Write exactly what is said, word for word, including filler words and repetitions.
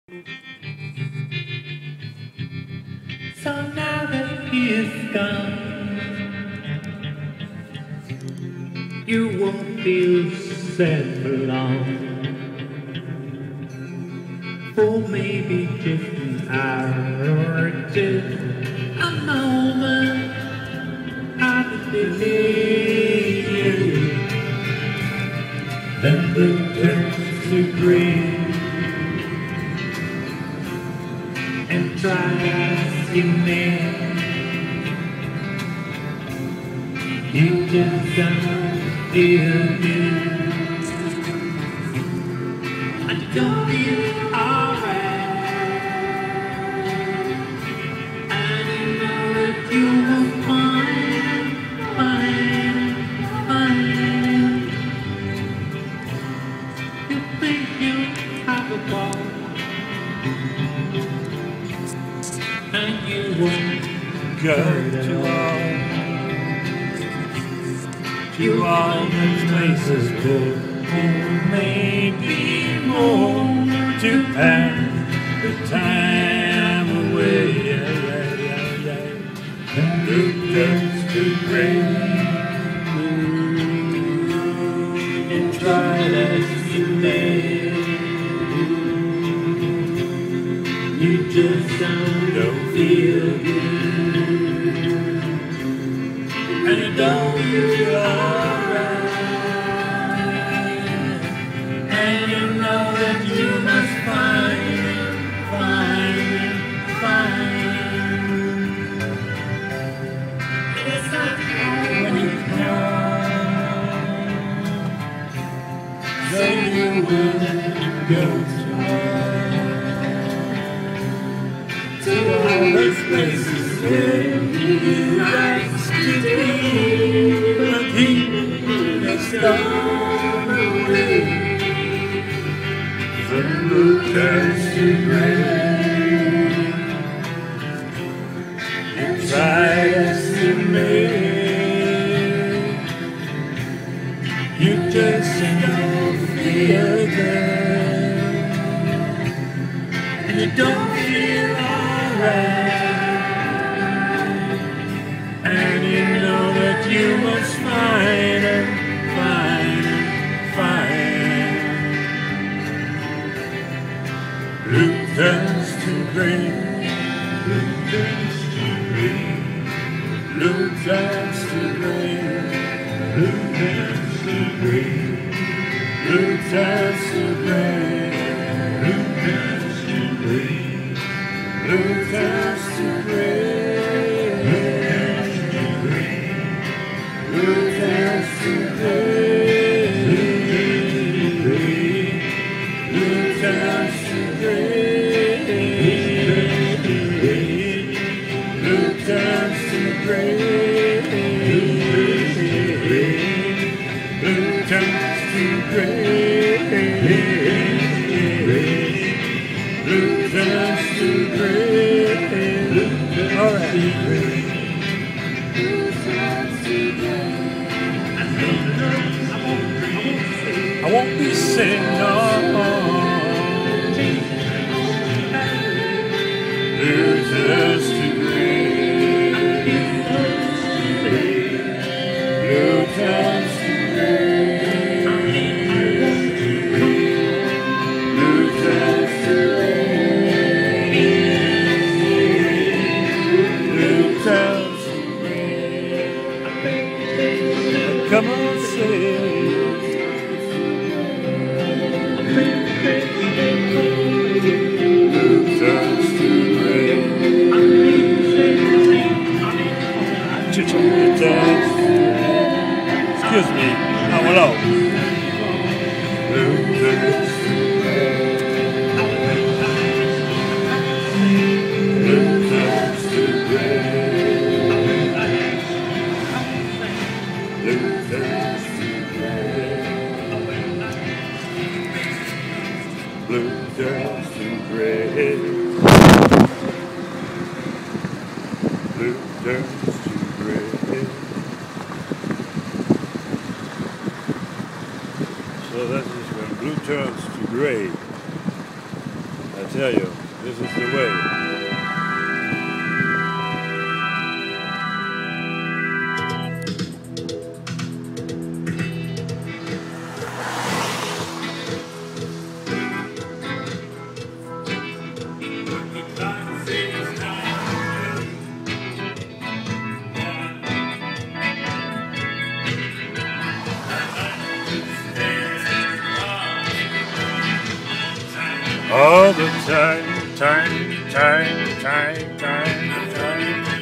So now that he is gone, you won't feel sad for long. For maybe just an hour or two, a moment of the day. Then blue turns to green, and try as you may, you just don't feel good, and you don't feel alright, and you know that you will find, find, find. You think you have a ball, and you won't Go to all, to all those places could maybe more to pass the time away. Yeah, yeah, yeah, yeah. And it gets too great, and try as you may, you just don't, don't feel good, and you don't feel alright, and you know that you must find, find, find. It's not hard when you come, so you will go to all those places where he likes to be, but he has gone away. The blue turns to gray, and try as you may, you just don't feel good, and you don't feel alright, and you know that you must find and find and find. Blue turns to green, blue turns to green, blue turns to green, blue turns to green, blue turns to green, blue turns to green, blue turns to green, blue turns to green, blue turns to green, blue turns to green, blue turns to green, blue turns to green. All right. I won't be saying no. Blue turns to green, blue turns to green, blue turns to green, blue turns to green. Come on, say it. Blue turns to gray. It turns. Excuse me. Oh, hello. Blue turns to gray. Blue turns to gray. Blue turns to gray. Blue turns to gray. Blue turns to gray. So that is when blue turns to gray. I tell tell you, this is the way. All the time, time, time, time, time, time.